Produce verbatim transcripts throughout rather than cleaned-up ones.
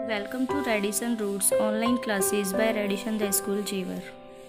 Welcome to Radisson Roots online classes by Radisson The School Jeevar.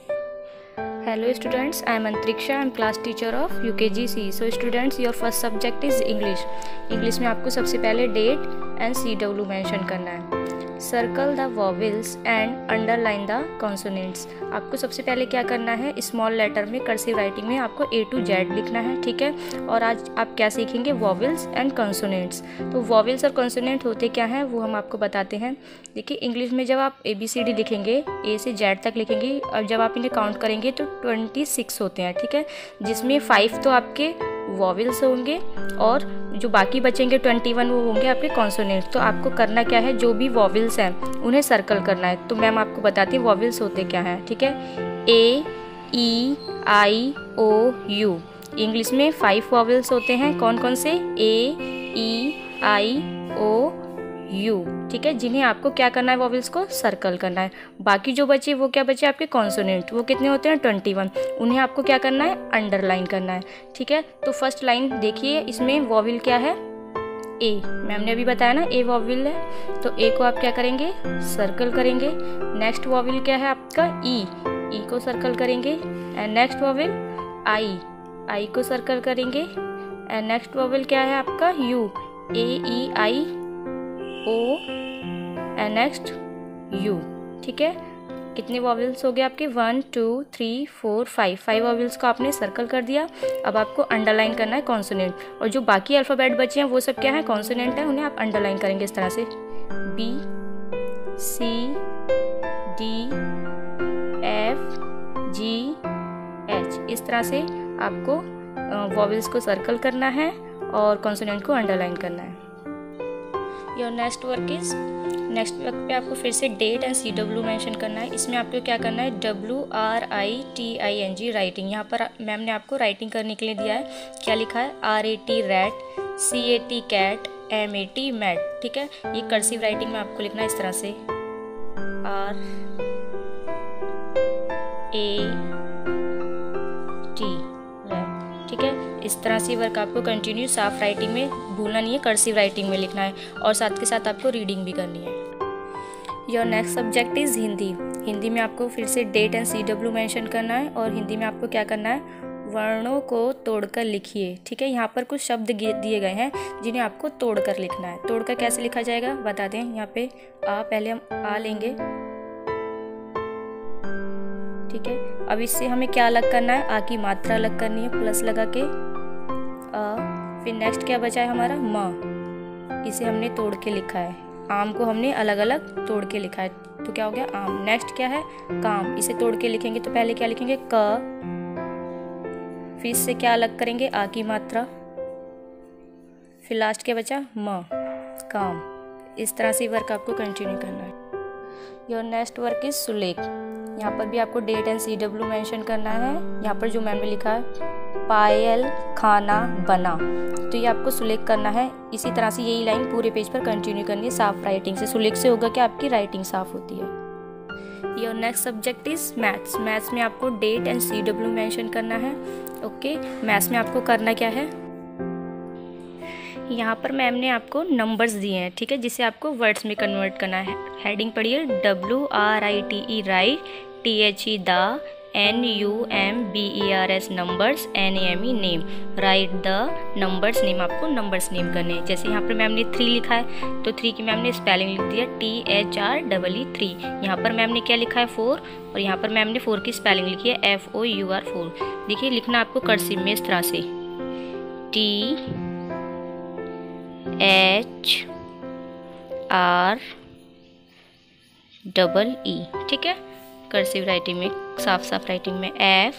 Hello students, I am Antriksha. I am class teacher of U K G C. So students, your first subject is English. English में आपको सबसे पहले date and C W mention करना है. Circle the vowels and underline the consonants. आपको सबसे पहले क्या करना है, स्मॉल लेटर में कर्सिव राइटिंग में आपको ए टू जेड लिखना है, ठीक है. और आज आप क्या सीखेंगे, वॉवेल्स एंड कॉन्सोनेंट्स. तो वॉवेल्स और कॉन्सोनेंट होते क्या हैं वो हम आपको बताते हैं. देखिए इंग्लिश में जब आप ए बी सी डी लिखेंगे, ए से जेड तक लिखेंगे, और जब आप इन्हें काउंट करेंगे तो ट्वेंटी सिक्स होते हैं, ठीक है. जिसमें फाइव तो आपके वॉवेल्स होंगे और जो बाकी बचेंगे ट्वेंटी वन वो होंगे आपके कॉन्सोनेंट. तो आपको करना क्या है, जो भी वॉवेल्स हैं उन्हें सर्कल करना है. तो मैम आपको बताती हूँ वॉवेल्स होते क्या हैं, ठीक है. A, E, I, O, U. English में फाइव वॉवेल्स होते हैं. कौन कौन से, ए, ई, आई, ओ, यू, ठीक है. जिन्हें आपको क्या करना है, वॉवेल्स को सर्कल करना है. बाकी जो बचे वो क्या बचे आपके कॉन्सोनेंट. वो कितने होते हैं, ट्वेंटी वन. उन्हें आपको क्या करना है, अंडरलाइन करना है, ठीक है. तो फर्स्ट लाइन देखिए, इसमें वॉवेल क्या है, ए. मैम ने अभी बताया ना ए वॉवेल है, तो ए को आप क्या करेंगे, सर्कल करेंगे. नेक्स्ट वॉवेल क्या है आपका, ई. ई को सर्कल करेंगे. And next vowel I. I को सर्कल करेंगे. एंड नेक्स्ट वॉवेल क्या है आपका, U. A, E, I, O, and next U, ठीक है. कितने वॉवेल्स हो गए आपके, one two three four five. Five vowels को आपने सर्कल कर दिया. अब आपको अंडरलाइन करना है कॉन्सोनेंट. और जो बाकी अल्फ़ाबेट बचे हैं वो सब क्या है, कॉन्सोनेंट है. उन्हें आप अंडरलाइन करेंगे इस तरह से, B, C, D, F, G, H. इस तरह से आपको वॉवेल्स को सर्कल करना है और कॉन्सोनेंट को अंडरलाइन करना है. Your next work is, next work पे आपको फिर से date and C W mention करना है. इसमें आपको क्या करना है, W R I T I N G writing. यहाँ पर मैम ने आपको राइटिंग करने के लिए दिया है. क्या लिखा है, R A T rat, C A T cat, M A T mat, ठीक है. ये कर्सिव राइटिंग में आपको लिखना है इस तरह से, आर ए टी रैट, ठीक है. इस तरह से वर्क आपको कंटिन्यू साफ राइटिंग में भूलना नहीं है, कर्सिव राइटिंग में लिखना है. और साथ के साथ आपको रीडिंग भी करनी है. Your next subject is Hindi. Hindi में आपको फिर से date and C W mention करना है. और हिंदी में आपको क्या करना है, वर्णों को तोड़कर लिखिए, ठीक है. यहाँ पर कुछ शब्द दिए गए हैं जिन्हें आपको तोड़कर लिखना है. तोड़कर कैसे लिखा जाएगा बता दें. यहाँ पे आ, पहले हम आ लेंगे, ठीक है. अब इससे हमें क्या अलग करना है, आ की मात्रा अलग करनी है, प्लस लगा के आ. फिर नेक्स्ट क्या बचा है हमारा, म. इसे हमने तोड़ के लिखा है. आम को हमने अलग अलग तोड़ के लिखा है, तो क्या हो गया आम. नेक्स्ट क्या है, काम. इसे तोड़ के लिखेंगे तो पहले क्या लिखेंगे, क. फिर इससे क्या अलग करेंगे, आ की मात्रा. फिर लास्ट क्या बचा, म, काम. इस तरह से वर्क आपको कंटिन्यू करना है. योर नेक्स्ट वर्क इज सुलेख. यहाँ पर भी आपको date and C W mention करना है. यहाँ पर जो मैम ने लिखा है, पायल खाना बना, तो ये आपको सुलेख करना है. इसी तरह से यही लाइन पूरे पेज पर कंटिन्यू करनी है साफ राइटिंग से. सुलेख से होगा कि आपकी राइटिंग साफ होती है. Your next subject is maths. Maths में आपको date and C W mention करना है, ओके. मैथ्स में आपको करना क्या है, यहाँ पर मैम ने आपको नंबर्स दिए हैं, ठीक है, जिसे आपको वर्ड्स में कन्वर्ट करना है. हेडिंग पढ़िए, W R I T E write, T H E the, N U M B E R S numbers, N A M E name. Write the numbers name, आपको नंबर्स नेम करने हैं. जैसे यहाँ पर ma'am ने three लिखा है तो थ्री की मैम ने स्पेलिंग लिख दिया, T H R double E three. यहाँ पर मैम ने क्या लिखा है, फोर. और यहाँ पर मैम ने फोर की स्पेलिंग लिखी है, F O U R four. देखिए लिखना आपको कर्सिव में इस तरह से, T H R double E, ठीक है. कर्सिव राइटिंग में, साफ साफ राइटिंग में, F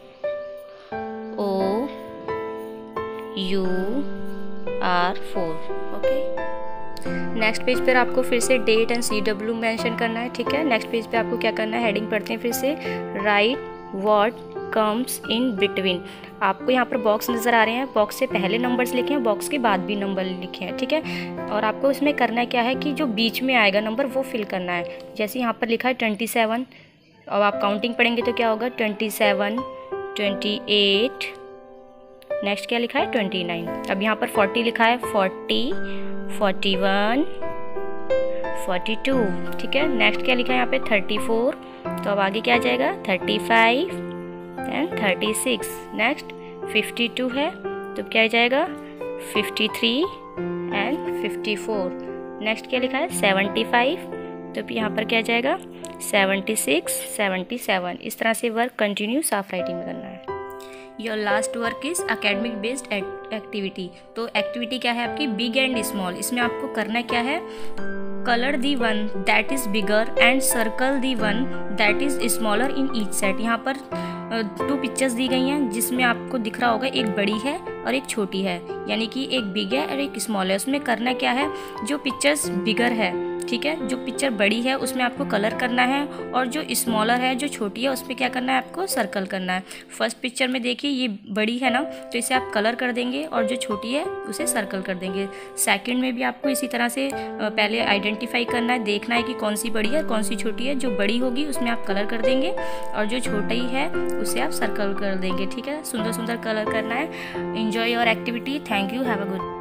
O U R four, okay. Next page पर आपको फिर से date and C W mention करना है, ठीक है. नेक्स्ट पेज पे आपको क्या करना है, हेडिंग पढ़ते हैं फिर से, write what comes in between. आपको यहाँ पर बॉक्स नज़र आ रहे हैं, बॉक्स से पहले नंबर्स लिखे हैं, बॉक्स के बाद भी नंबर लिखे हैं, ठीक है. और आपको इसमें करना क्या है कि जो बीच में आएगा नंबर वो फिल करना है. जैसे यहाँ पर लिखा है ट्वेंटी सेवन, अब आप काउंटिंग पढ़ेंगे तो क्या होगा, twenty seven, twenty eight, next क्या लिखा है, ट्वेंटी नाइन. अब यहाँ पर फोर्टी लिखा है, forty, forty one, forty two. ठीक है, नेक्स्ट क्या लिखा है यहाँ पे थर्टी फोर, तो अब आगे क्या आ जाएगा thirty five and thirty six. Next fifty two है तो क्या आ जाएगा fifty three and fifty four. Next क्या लिखा है सेवेंटी फाइव, तो यहाँ पर क्या आ जाएगा सेवेंटी सिक्स, सेवेंटी सेवन। इस तरह से वर्क कंटिन्यू साफ राइटिंग में करना है। Your last work is academic based activity. तो एक्टिविटी क्या है आपकी बिग एंड स्मॉल। इसमें आपको करना क्या है, colour the one that is bigger and circle the one that is smaller in each set. यहाँ पर टू पिक्चर्स दी गई हैं जिसमें आपको दिख रहा होगा एक बड़ी है और एक छोटी है, यानी कि एक बिग है और एक स्मॉल है। उसमें करना क्या है, जो पिक्चर्स बिगर है, ठीक है, जो पिक्चर बड़ी है उसमें आपको कलर करना है, और जो स्मॉलर है जो छोटी है उसमें क्या करना है आपको सर्कल करना है। फर्स्ट पिक्चर में देखिए ये बड़ी है ना, तो इसे आप कलर कर देंगे और जो छोटी है उसे सर्कल कर देंगे। सेकंड में भी आपको इसी तरह से पहले आइडेंटिफाई करना है, देखना है कि कौन सी बड़ी है कौन सी छोटी है। जो बड़ी होगी उसमें आप कलर कर देंगे और जो छोटी है उसे आप सर्कल कर देंगे। ठीक है, सुंदर सुंदर कलर करना है। Enjoy your activity. Thank you, have a good